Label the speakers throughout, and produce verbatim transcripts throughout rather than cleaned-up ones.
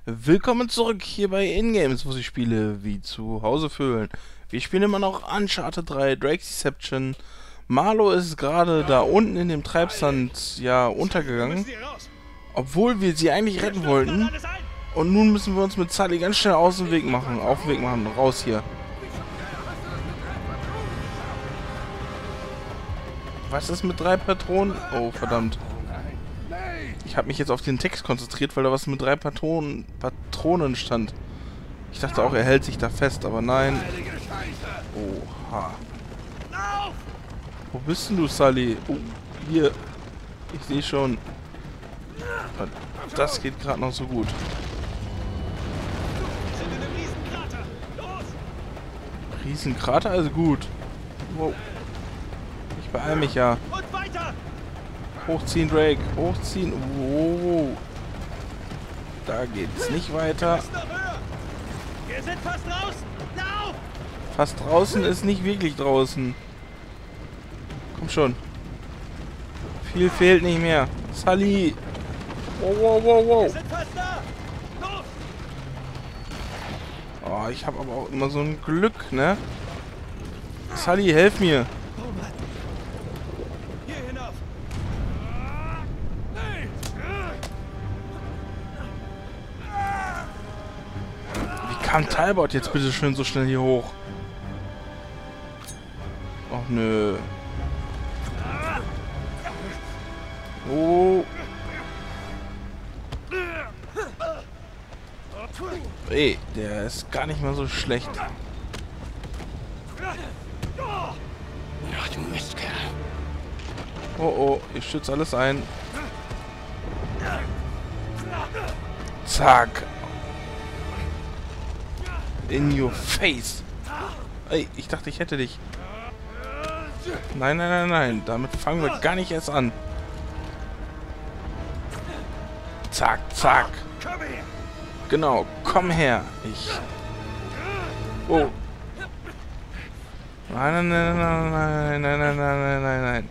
Speaker 1: Willkommen zurück hier bei Ingames, wo sich Spiele wie zu Hause fühlen. Wir spielen immer noch Uncharted drei, Drake's Deception. Marlo ist gerade da unten in dem Treibsand ja untergegangen, obwohl wir sie eigentlich retten wollten. Und nun müssen wir uns mit Sully ganz schnell aus dem Weg machen, auf den Weg machen, raus hier. Was ist mit drei Patronen? Oh, verdammt. Ich habe mich jetzt auf den Text konzentriert, weil da was mit drei Patronen, Patronen stand. Ich dachte auch, er hält sich da fest, aber nein. Oha. Wo bist denn du, Sully? Oh, hier. Ich sehe schon. Das geht gerade noch so gut. Riesenkrater, also gut. Wow. Ich beeil mich ja. Hochziehen, Drake. Hochziehen. Wow. Da geht's nicht weiter.
Speaker 2: Wir sind fast draußen. Lauf!
Speaker 1: Fast draußen ist nicht wirklich draußen. Komm schon. Viel fehlt nicht mehr. Sully. Wow, wow, wow, wow.
Speaker 2: Wir sind fast da. Los!
Speaker 1: Oh, ich habe aber auch immer so ein Glück, ne? Sully, helf mir.
Speaker 2: Oh Mann. Hier hinauf.
Speaker 1: Wie kam Talbot jetzt bitte schön so schnell hier hoch? Och nö. Oh. Ey, der ist gar nicht mal so schlecht.
Speaker 2: Ach du Mistkerl.
Speaker 1: Oh oh, ich schütze alles ein. Zack. In your face. Ey, ich dachte, ich hätte dich. Nein, nein, nein, nein. Damit fangen wir gar nicht erst an. Zack, zack. Genau, komm her. Ich. Oh. Nein, nein, nein, nein, nein, nein, nein, nein, nein, nein.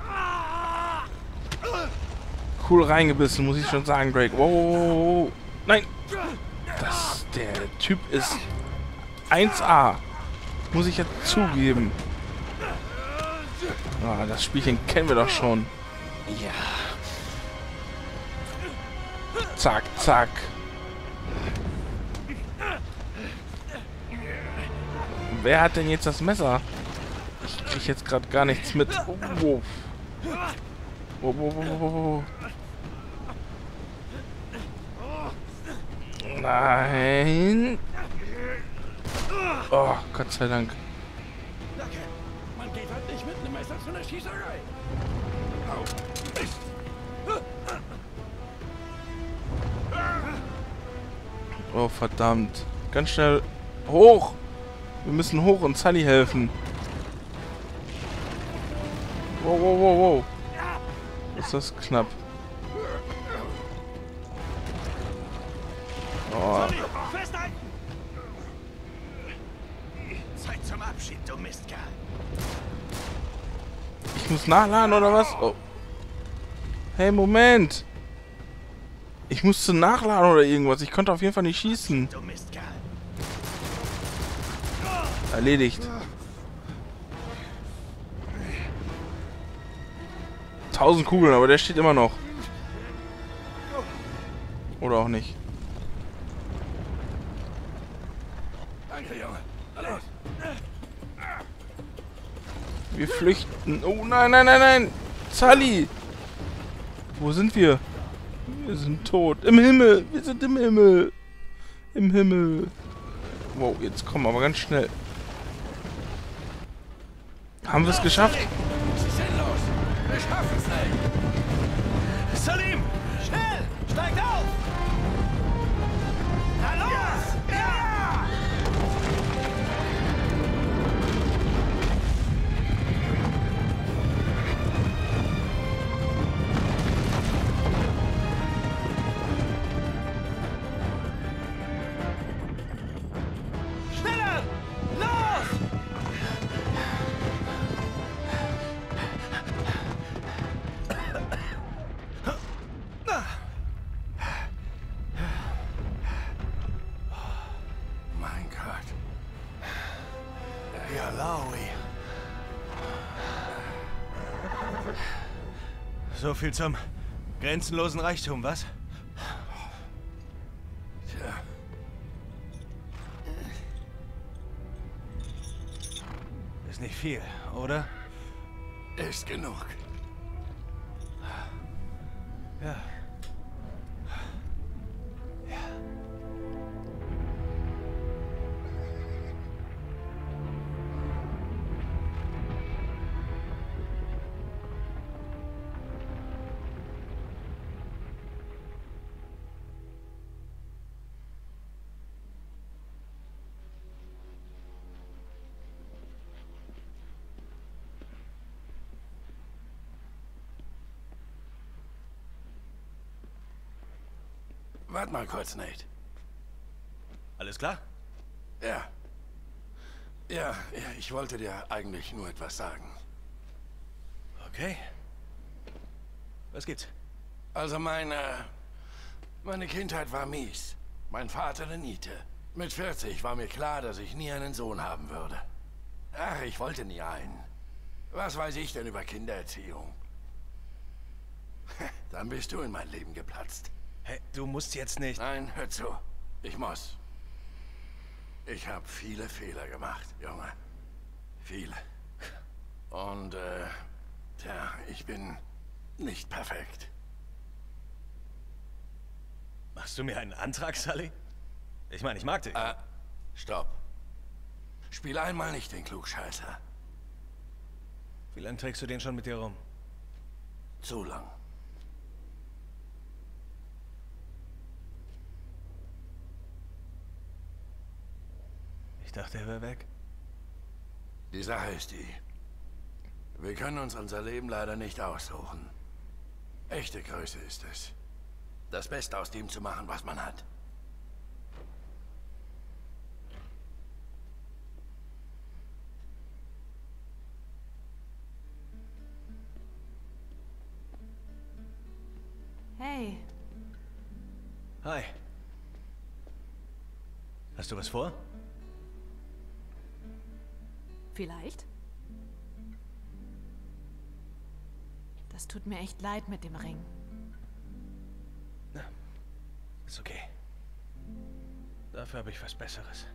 Speaker 1: Cool reingebissen, muss ich schon sagen, Drake. Wow, wow, wow. Nein. Das, der Typ ist eins A. Muss ich ja zugeben. Ah, das Spielchen kennen wir doch schon.
Speaker 2: Ja.
Speaker 1: Zack, zack. Wer hat denn jetzt das Messer? Ich krieg jetzt gerade gar nichts mit. Oh, wow. Wow, wow, wow, wow. Nein. Oh, Gott sei Dank.
Speaker 2: Man geht halt nicht mit einem Messer zu einer Schießerei.
Speaker 1: Oh, verdammt. Ganz schnell hoch. Wir müssen hoch und Sully helfen. Wow, wow, wow, wow. Ist das knapp. Oh.
Speaker 2: Festhalten! Zeit zum Abschied, du Mistkerl.
Speaker 1: Ich muss nachladen, oder was? Oh. Hey, Moment. Ich musste nachladen oder irgendwas. Ich konnte auf jeden Fall nicht schießen.
Speaker 2: Du Mistkerl.
Speaker 1: Erledigt. Tausend Kugeln, aber der steht immer noch. Oder auch nicht.
Speaker 2: Danke, Junge. Los.
Speaker 1: Wir flüchten. Oh nein, nein, nein, nein. Sully. Wo sind wir? Wir sind tot. Im Himmel. Wir sind im Himmel. Im Himmel. Wow, jetzt kommen wir aber ganz schnell. Haben wir es geschafft?
Speaker 2: Sie sind los. Wir schaffen es nicht. Salim, schnell. Steigt auf. Na los. Ja. Schneller. Los. Malawi. So viel zum grenzenlosen Reichtum, was?
Speaker 3: Tja.
Speaker 2: Ist nicht viel, oder?
Speaker 3: Ist genug.
Speaker 2: Ja.
Speaker 3: Warte mal kurz, Nate.
Speaker 2: Alles klar?
Speaker 3: Ja. Ja, ja, ich wollte dir eigentlich nur etwas sagen.
Speaker 2: Okay. Was gibt's?
Speaker 3: Also meine... Meine Kindheit war mies. Mein Vater eine Niete. Mit vierzig war mir klar, dass ich nie einen Sohn haben würde. Ach, ich wollte nie einen. Was weiß ich denn über Kindererziehung? Dann bist du in mein Leben geplatzt.
Speaker 2: Hey, du musst jetzt nicht...
Speaker 3: Nein, hör zu. Ich muss. Ich habe viele Fehler gemacht, Junge. Viele. Und, äh, tja, ich bin nicht perfekt.
Speaker 2: Machst du mir einen Antrag, Sully? Ich meine, ich mag dich.
Speaker 3: Äh, stopp. Spiel einmal nicht den Klugscheißer.
Speaker 2: Wie lange trägst du den schon mit dir rum?
Speaker 3: Zu lang.
Speaker 2: Ich dachte, er wäre weg.
Speaker 3: Die Sache ist die. Wir können uns unser Leben leider nicht aussuchen. Echte Größe ist es. Das Beste aus dem zu machen, was man hat.
Speaker 4: Hey,
Speaker 2: Hi. Hast du was vor?
Speaker 4: vielleicht? Das tut mir echt leid mit dem Ring.
Speaker 2: Na, ist okay. Dafür habe ich was Besseres.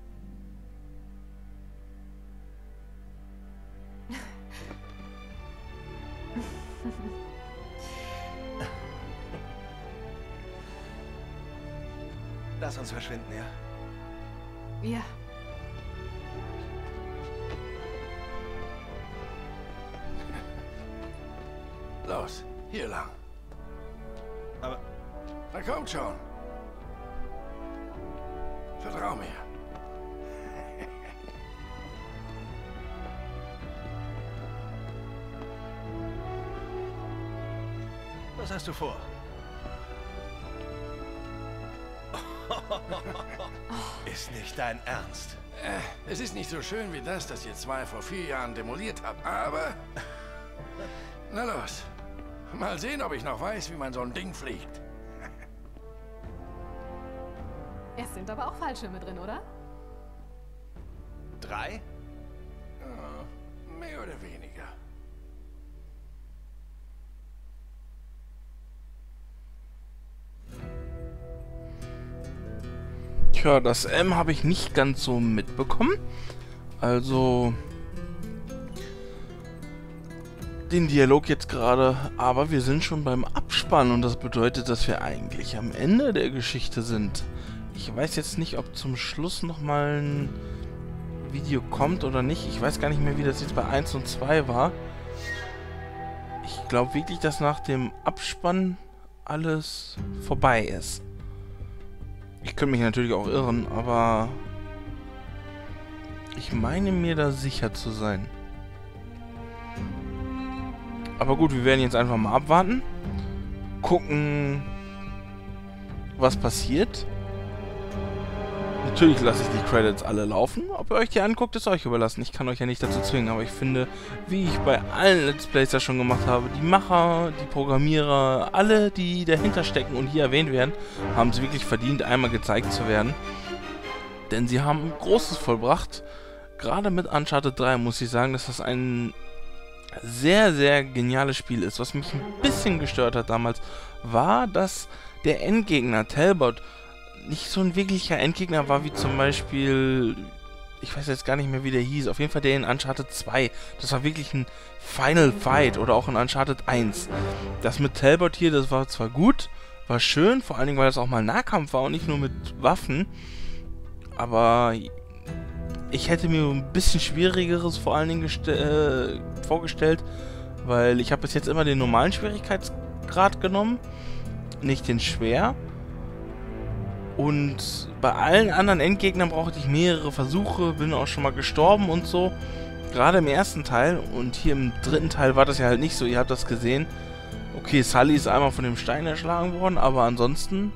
Speaker 2: Lass uns verschwinden, ja?
Speaker 4: Ja,
Speaker 3: Los, hier lang.
Speaker 2: Aber
Speaker 3: Na kommt schon. Vertrau mir.
Speaker 2: was hast du vor? Ist nicht dein Ernst.
Speaker 3: Äh, es ist nicht so schön wie das, das ihr zwei vor vier Jahren demoliert habt, aber... Na los. Mal sehen, ob ich noch weiß, wie man so ein Ding fliegt.
Speaker 4: es sind aber auch Fallschirme drin, oder?
Speaker 2: Drei?
Speaker 3: Ja, mehr oder weniger.
Speaker 1: Tja, das M habe ich nicht ganz so mitbekommen. Also den Dialog jetzt gerade, aber wir sind schon beim Abspann und das bedeutet, dass wir eigentlich am Ende der Geschichte sind. Ich weiß jetzt nicht, ob zum Schluss nochmal ein Video kommt oder nicht. Ich weiß gar nicht mehr, wie das jetzt bei eins und zwei war. Ich glaube wirklich, dass nach dem Abspann alles vorbei ist. Ich könnte mich natürlich auch irren, aber ich meine mir da sicher zu sein. Aber gut, wir werden jetzt einfach mal abwarten. Gucken, was passiert. Natürlich lasse ich die Credits alle laufen. Ob ihr euch die anguckt, ist euch überlassen. Ich kann euch ja nicht dazu zwingen. Aber ich finde, wie ich bei allen Let's Plays das schon gemacht habe, die Macher, die Programmierer, alle, die dahinter stecken und hier erwähnt werden, haben es wirklich verdient, einmal gezeigt zu werden. Denn sie haben Großes vollbracht. gerade mit Uncharted drei muss ich sagen, dass das ein sehr, sehr geniales Spiel ist. Was mich ein bisschen gestört hat damals, war, dass der Endgegner Talbot nicht so ein wirklicher Endgegner war, wie zum Beispiel, ich weiß jetzt gar nicht mehr, wie der hieß, auf jeden Fall der in Uncharted zwei. Das war wirklich ein Final Fight oder auch in Uncharted eins. Das mit Talbot hier, das war zwar gut, war schön, vor allen Dingen, weil das auch mal Nahkampf war und nicht nur mit Waffen, aber ich hätte mir ein bisschen schwierigeres vor allen Dingen äh, vorgestellt, weil ich habe bis jetzt immer den normalen Schwierigkeitsgrad genommen, nicht den schwer. Und bei allen anderen Endgegnern brauchte ich mehrere Versuche, bin auch schon mal gestorben und so. Gerade im ersten Teil, und hier im dritten Teil war das ja halt nicht so, ihr habt das gesehen. Okay, Sully ist einmal von dem Stein erschlagen worden, aber ansonsten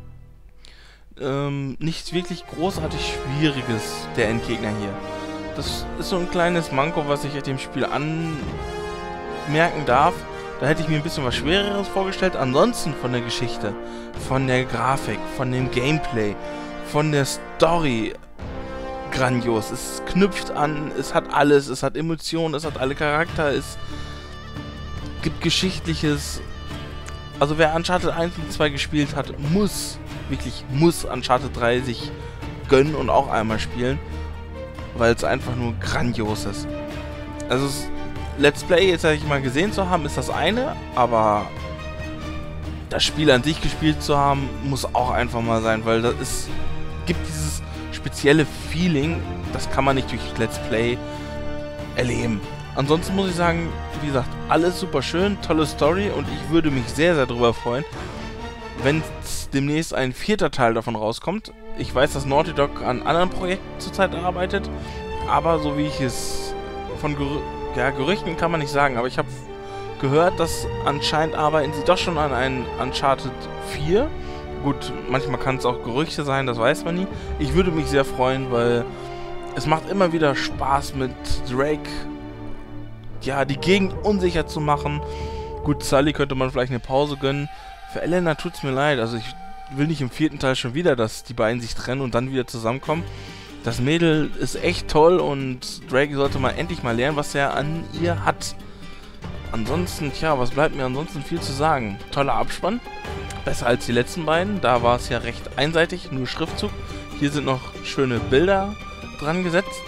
Speaker 1: ähm, nichts wirklich großartig Schwieriges, der Endgegner hier. Das ist so ein kleines Manko, was ich dem Spiel anmerken darf. Da hätte ich mir ein bisschen was Schwereres vorgestellt. Ansonsten von der Geschichte, von der Grafik, von dem Gameplay, von der Story grandios. Es knüpft an, es hat alles, es hat Emotionen, es hat alle Charakter, es gibt Geschichtliches. Also wer Uncharted eins und zwei gespielt hat, muss, wirklich muss Uncharted drei sich gönnen und auch einmal spielen, weil es einfach nur grandios ist. Also es Let's Play jetzt, sag ich mal, gesehen zu haben, ist das eine, aber das Spiel an sich gespielt zu haben, muss auch einfach mal sein, weil das ist, gibt dieses spezielle Feeling, das kann man nicht durch Let's Play erleben. Ansonsten muss ich sagen, wie gesagt, alles super schön, tolle Story und ich würde mich sehr, sehr darüber freuen, wenn demnächst ein vierter Teil davon rauskommt. Ich weiß, dass Naughty Dog an anderen Projekten zurzeit arbeitet, aber so wie ich es von Gerü ja, Gerüchten kann man nicht sagen, aber ich habe gehört, dass anscheinend arbeiten sie doch schon an einem Uncharted vier. Gut, manchmal kann es auch Gerüchte sein, das weiß man nie. Ich würde mich sehr freuen, weil es macht immer wieder Spaß mit Drake, ja, die Gegend unsicher zu machen. Gut, Sully könnte man vielleicht eine Pause gönnen. Für Elena tut es mir leid, also ich will nicht im vierten Teil schon wieder, dass die beiden sich trennen und dann wieder zusammenkommen. Das Mädel ist echt toll und Drake sollte mal endlich mal lernen, was er an ihr hat. Ansonsten, tja, was bleibt mir ansonsten viel zu sagen? Toller Abspann. Besser als die letzten beiden. Da war es ja recht einseitig, nur Schriftzug. Hier sind noch schöne Bilder dran gesetzt.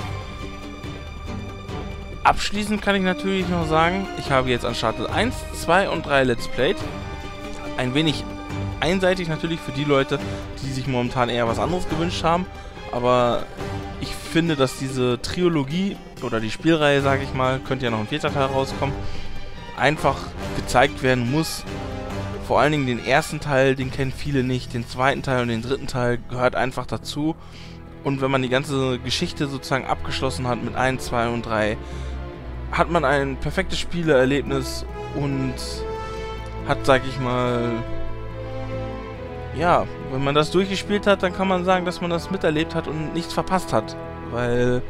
Speaker 1: Abschließend kann ich natürlich noch sagen, ich habe jetzt Uncharted eins, zwei und drei Let's Played. Ein wenig einseitig natürlich für die Leute, die sich momentan eher was anderes gewünscht haben. Aber ich finde, dass diese Trilogie oder die Spielreihe, sage ich mal, könnte ja noch ein vierter Teil rauskommen, einfach gezeigt werden muss. Vor allen Dingen den ersten Teil, den kennen viele nicht. Den zweiten Teil und den dritten Teil gehört einfach dazu. Und wenn man die ganze Geschichte sozusagen abgeschlossen hat mit eins, zwei und drei, hat man ein perfektes Spieleerlebnis und hat, sag ich mal, ja, wenn man das durchgespielt hat, dann kann man sagen, dass man das miterlebt hat und nichts verpasst hat. Weil,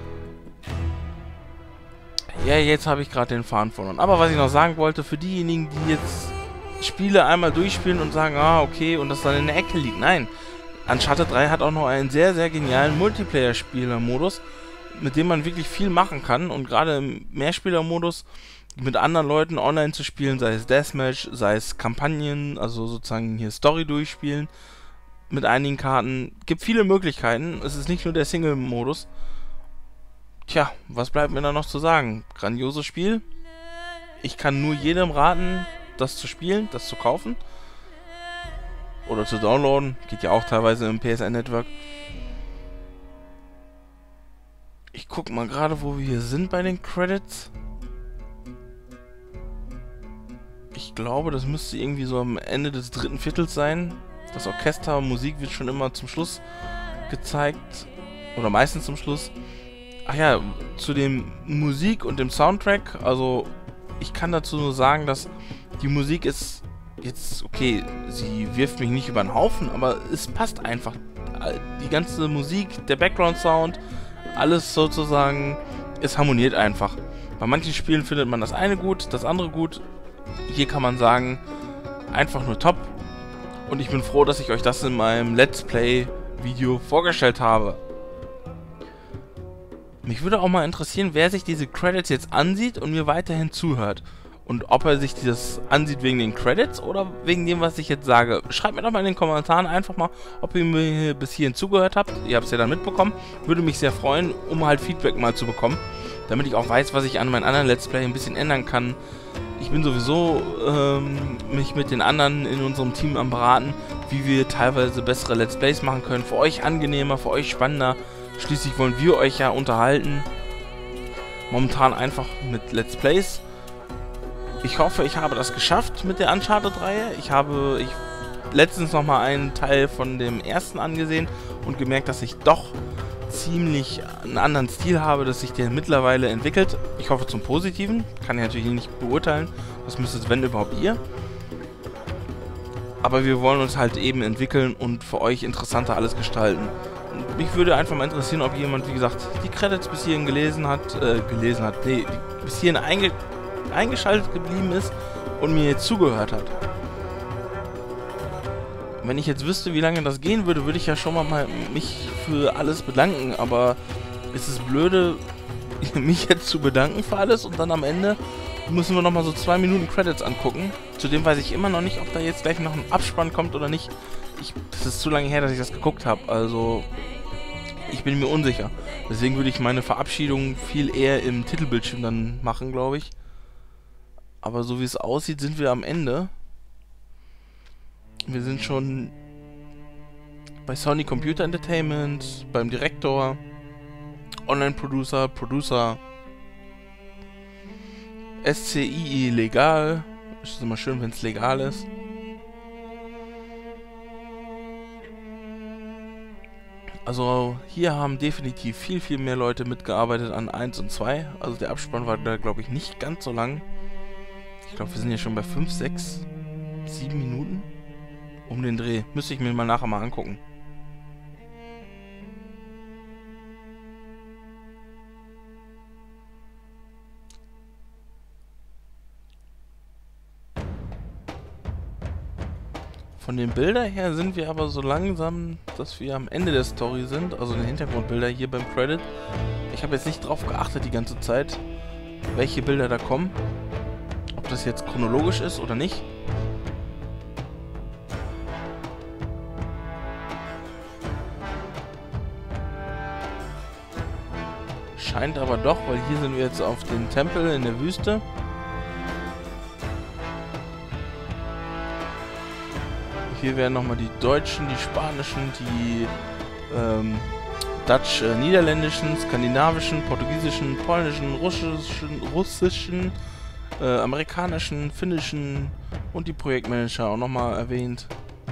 Speaker 1: ja, jetzt habe ich gerade den Faden verloren. Aber was ich noch sagen wollte, für diejenigen, die jetzt Spiele einmal durchspielen und sagen, ah, okay, und das dann in der Ecke liegt. Nein, Uncharted drei hat auch noch einen sehr, sehr genialen Multiplayer-Spieler-Modus, mit dem man wirklich viel machen kann. Und gerade im Mehrspieler-Modus mit anderen Leuten online zu spielen, sei es Deathmatch, sei es Kampagnen, also sozusagen hier Story durchspielen mit einigen Karten. Gibt viele Möglichkeiten. Es ist nicht nur der Single-Modus. Tja, was bleibt mir da noch zu sagen? Grandioses Spiel. Ich kann nur jedem raten, das zu spielen, das zu kaufen. Oder zu downloaden. Geht ja auch teilweise im P S N Network. Ich guck mal gerade, wo wir hier sind bei den Credits. Ich glaube, das müsste irgendwie so am Ende des dritten Viertels sein. Das Orchester und Musik wird schon immer zum Schluss gezeigt. Oder meistens zum Schluss. Ach ja, zu dem Musik und dem Soundtrack. Also, ich kann dazu nur sagen, dass die Musik ist jetzt, okay, sie wirft mich nicht über den Haufen, aber es passt einfach. Die ganze Musik, der Background-Sound, alles sozusagen, es harmoniert einfach. Bei manchen Spielen findet man das eine gut, das andere gut. Hier kann man sagen, einfach nur top. Und ich bin froh, dass ich euch das in meinem Let's Play Video vorgestellt habe. Mich würde auch mal interessieren, wer sich diese Credits jetzt ansieht und mir weiterhin zuhört. Und ob er sich das ansieht wegen den Credits oder wegen dem, was ich jetzt sage. Schreibt mir doch mal in den Kommentaren einfach mal, ob ihr mir bis hierhin zugehört habt. Ihr habt es ja dann mitbekommen. Würde mich sehr freuen, um halt Feedback mal zu bekommen. Damit ich auch weiß, was ich an meinen anderen Let's Play ein bisschen ändern kann. Ich bin sowieso ähm, mich mit den anderen in unserem Team am beraten, wie wir teilweise bessere Let's Plays machen können. Für euch angenehmer, für euch spannender. Schließlich wollen wir euch ja unterhalten. Momentan einfach mit Let's Plays. Ich hoffe, ich habe das geschafft mit der Uncharted-Reihe. Ich habe ich letztens nochmal einen Teil von dem ersten angesehen und gemerkt, dass ich doch ziemlich einen anderen Stil habe, dass sich der mittlerweile entwickelt. Ich hoffe zum Positiven. Kann ich natürlich nicht beurteilen. Das müsstet, wenn überhaupt, ihr. Aber wir wollen uns halt eben entwickeln und für euch interessanter alles gestalten. Und mich würde einfach mal interessieren, ob jemand, wie gesagt, die Credits bis hierhin gelesen hat, äh, gelesen hat, nee, die bis hierhin einge eingeschaltet geblieben ist und mir jetzt zugehört hat. Wenn ich jetzt wüsste, wie lange das gehen würde, würde ich ja schon mal, mal mich für alles bedanken, aber es ist blöde, mich jetzt zu bedanken für alles und dann am Ende müssen wir nochmal so zwei Minuten Credits angucken. Zudem weiß ich immer noch nicht, ob da jetzt gleich noch ein Abspann kommt oder nicht. Ich, das ist zu lange her, dass ich das geguckt habe, also ich bin mir unsicher. Deswegen würde ich meine Verabschiedung viel eher im Titelbildschirm dann machen, glaube ich. Aber so wie es aussieht, sind wir am Ende. Wir sind schon bei Sony Computer Entertainment, beim Direktor, Online-Producer, Producer, S C I I legal. Ist immer schön, wenn es legal ist. Also hier haben definitiv viel, viel mehr Leute mitgearbeitet an eins und zwei. Also der Abspann war da, glaube ich, nicht ganz so lang. Ich glaube, wir sind ja schon bei fünf, sechs, sieben Minuten. Um den Dreh. Müsste ich mir mal nachher mal angucken. Von den Bildern her sind wir aber so langsam, dass wir am Ende der Story sind. Also die Hintergrundbilder hier beim Credit. Ich habe jetzt nicht drauf geachtet die ganze Zeit, welche Bilder da kommen. Ob das jetzt chronologisch ist oder nicht. Scheint aber doch, weil hier sind wir jetzt auf dem Tempel in der Wüste. Hier werden nochmal die deutschen, die spanischen, die ähm, Dutch, äh, niederländischen, skandinavischen, portugiesischen, polnischen, russischen, russischen, äh, amerikanischen, finnischen und die Projektmanager auch nochmal erwähnt.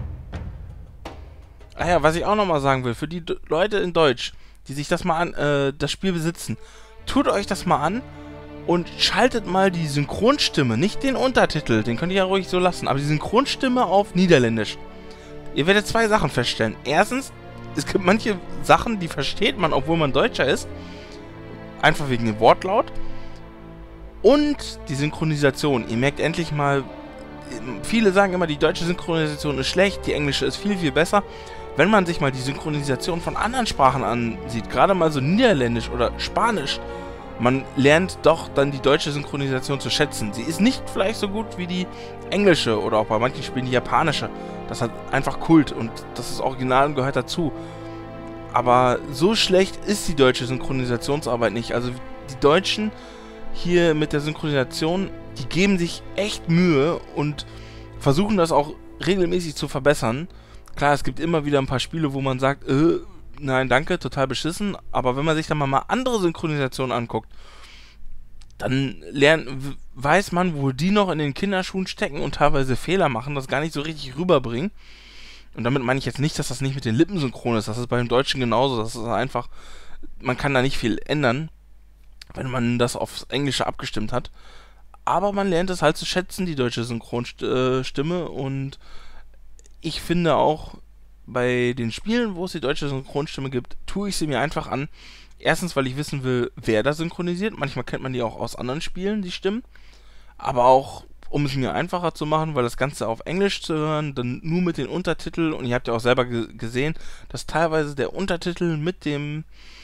Speaker 1: Ah ja, was ich auch nochmal sagen will, für die D Leute in Deutsch, die sich das mal an, äh, das Spiel besitzen, tut euch das mal an und schaltet mal die Synchronstimme, nicht den Untertitel, den könnt ihr ja ruhig so lassen, aber die Synchronstimme auf Niederländisch. Ihr werdet zwei Sachen feststellen. Erstens, es gibt manche Sachen, die versteht man, obwohl man Deutscher ist, einfach wegen dem Wortlaut. Und die Synchronisation. Ihr merkt endlich mal, viele sagen immer, die deutsche Synchronisation ist schlecht, die englische ist viel, viel besser. Wenn man sich mal die Synchronisation von anderen Sprachen ansieht, gerade mal so Niederländisch oder Spanisch, man lernt doch dann die deutsche Synchronisation zu schätzen. Sie ist nicht vielleicht so gut wie die englische oder auch bei manchen Spielen die japanische. Das hat einfach Kult und das ist original und gehört dazu. Aber so schlecht ist die deutsche Synchronisationsarbeit nicht. Also die Deutschen hier mit der Synchronisation, die geben sich echt Mühe und versuchen das auch regelmäßig zu verbessern. Klar, es gibt immer wieder ein paar Spiele, wo man sagt, äh, nein, danke, total beschissen. Aber wenn man sich dann mal, mal andere Synchronisationen anguckt, dann lernt, weiß man, wo die noch in den Kinderschuhen stecken und teilweise Fehler machen, das gar nicht so richtig rüberbringen. Und damit meine ich jetzt nicht, dass das nicht mit den Lippen synchron ist. Das ist beim Deutschen genauso. Das ist einfach, man kann da nicht viel ändern, wenn man das aufs Englische abgestimmt hat. Aber man lernt es halt zu schätzen, die deutsche Synchronstimme. Und ich finde auch, bei den Spielen, wo es die deutsche Synchronstimme gibt, tue ich sie mir einfach an. Erstens, weil ich wissen will, wer da synchronisiert. Manchmal kennt man die auch aus anderen Spielen, die Stimmen. Aber auch, um es mir einfacher zu machen, weil das Ganze auf Englisch zu hören, dann nur mit den Untertiteln. Und ihr habt ja auch selber ge gesehen, dass teilweise der Untertitel mit dem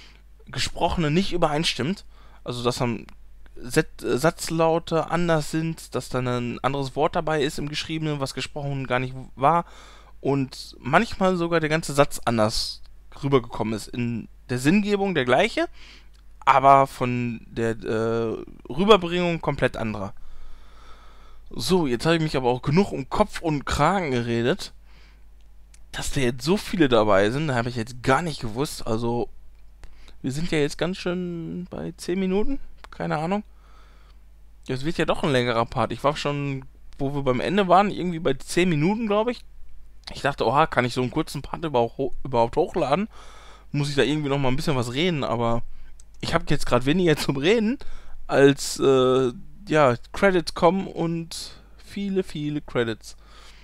Speaker 1: Gesprochene nicht übereinstimmt. Also, dass dann Set Satzlaute anders sind, dass dann ein anderes Wort dabei ist im Geschriebenen, was gesprochen gar nicht war. Und manchmal sogar der ganze Satz anders rübergekommen ist. In der Sinngebung der gleiche, aber von der äh, Rüberbringung komplett anderer. So, jetzt habe ich mich aber auch genug um Kopf und Kragen geredet. Dass da jetzt so viele dabei sind, habe ich jetzt gar nicht gewusst. Also, wir sind ja jetzt ganz schön bei zehn Minuten. Keine Ahnung. Es wird ja doch ein längerer Part. Ich war schon, wo wir beim Ende waren, irgendwie bei zehn Minuten, glaube ich. Ich dachte, oha, kann ich so einen kurzen Part überhaupt, ho überhaupt hochladen? Muss ich da irgendwie noch mal ein bisschen was reden? Aber ich habe jetzt gerade weniger zum Reden, als, äh, ja, Credits kommen und viele, viele Credits.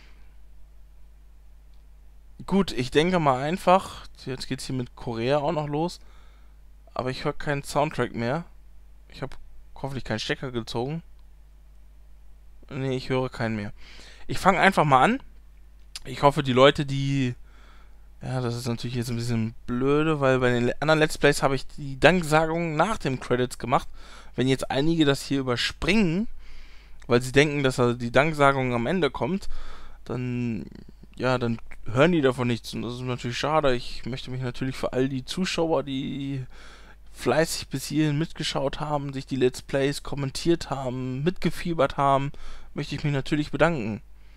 Speaker 1: Gut, ich denke mal einfach, jetzt geht's hier mit Korea auch noch los, aber ich höre keinen Soundtrack mehr. Ich habe hoffentlich keinen Stecker gezogen. Nee, ich höre keinen mehr. Ich fange einfach mal an. Ich hoffe, die Leute, die... Ja, das ist natürlich jetzt ein bisschen blöde, weil bei den anderen Let's Plays habe ich die Danksagung nach dem Credits gemacht. Wenn jetzt einige das hier überspringen, weil sie denken, dass die Danksagung am Ende kommt, dann... Ja, dann hören die davon nichts. Und das ist natürlich schade. Ich möchte mich natürlich für all die Zuschauer, die fleißig bis hierhin mitgeschaut haben, sich die Let's Plays kommentiert haben, mitgefiebert haben, möchte ich mich natürlich bedanken.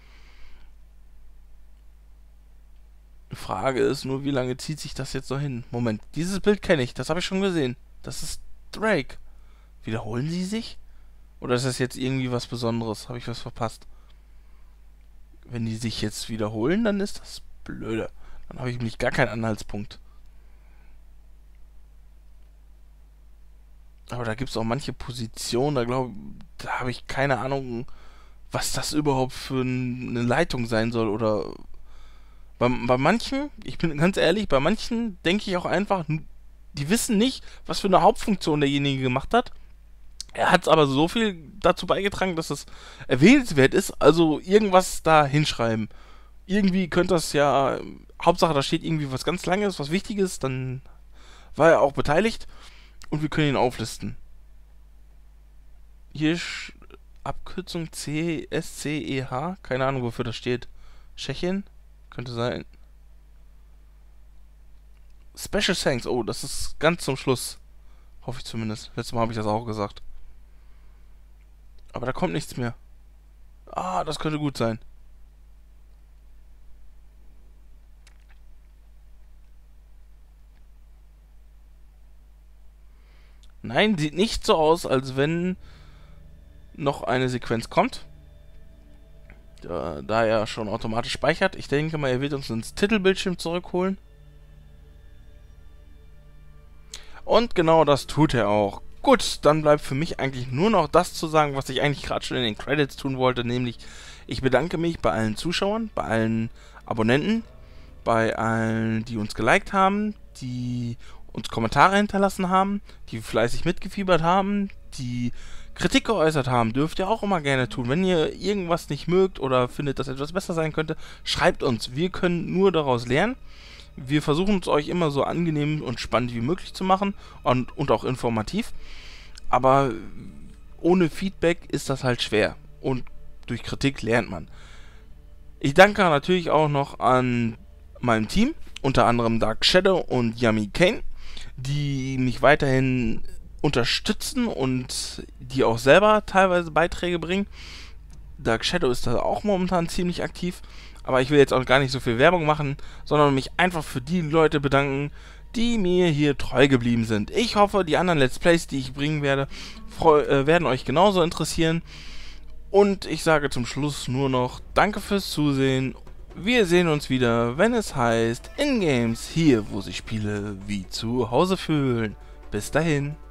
Speaker 1: Die Frage ist nur, wie lange zieht sich das jetzt noch hin? Moment, dieses Bild kenne ich, das habe ich schon gesehen. Das ist Drake. Wiederholen sie sich? Oder ist das jetzt irgendwie was Besonderes? Habe ich was verpasst? Wenn die sich jetzt wiederholen, dann ist das blöde. Dann habe ich nämlich gar keinen Anhaltspunkt. Aber da gibt es auch manche Positionen, da glaube da habe ich keine Ahnung, was das überhaupt für eine Leitung sein soll. Oder bei, bei manchen, ich bin ganz ehrlich, bei manchen denke ich auch einfach, die wissen nicht, was für eine Hauptfunktion derjenige gemacht hat. Er hat aber so viel dazu beigetragen, dass es erwähnenswert ist, also irgendwas da hinschreiben. Irgendwie könnte das ja, Hauptsache da steht irgendwie was ganz Langes, was Wichtiges, dann war er auch beteiligt und wir können ihn auflisten. Hier ist Abkürzung C S C E H, keine Ahnung wofür das steht. Tschechien? Könnte sein. Special Thanks, oh, das ist ganz zum Schluss. Hoffe ich zumindest. Letztes Mal habe ich das auch gesagt. Aber da kommt nichts mehr. Ah, das könnte gut sein. Nein, sieht nicht so aus, als wenn noch eine Sequenz kommt. Da, da er schon automatisch speichert. Ich denke mal, er wird uns ins Titelbildschirm zurückholen. Und genau das tut er auch. Gut, dann bleibt für mich eigentlich nur noch das zu sagen, was ich eigentlich gerade schon in den Credits tun wollte, nämlich ich bedanke mich bei allen Zuschauern, bei allen Abonnenten, bei allen, die uns geliked haben, die uns Kommentare hinterlassen haben, die fleißig mitgefiebert haben, die Kritik geäußert haben, dürft ihr auch immer gerne tun. Wenn ihr irgendwas nicht mögt oder findet, dass etwas besser sein könnte, schreibt uns. Wir können nur daraus lernen. Wir versuchen es euch immer so angenehm und spannend wie möglich zu machen und, und auch informativ. Aber ohne Feedback ist das halt schwer. Und durch Kritik lernt man. Ich danke natürlich auch noch an meinem Team, unter anderem Dark Shadow und Yummy Kane, die mich weiterhin unterstützen und die auch selber teilweise Beiträge bringen. Dark Shadow ist da auch momentan ziemlich aktiv. Aber ich will jetzt auch gar nicht so viel Werbung machen, sondern mich einfach für die Leute bedanken, die mir hier treu geblieben sind. Ich hoffe, die anderen Let's Plays, die ich bringen werde, äh, werden euch genauso interessieren. Und ich sage zum Schluss nur noch Danke fürs Zusehen. Wir sehen uns wieder, wenn es heißt In-Games, hier wo sich Spiele wie zu Hause fühlen. Bis dahin.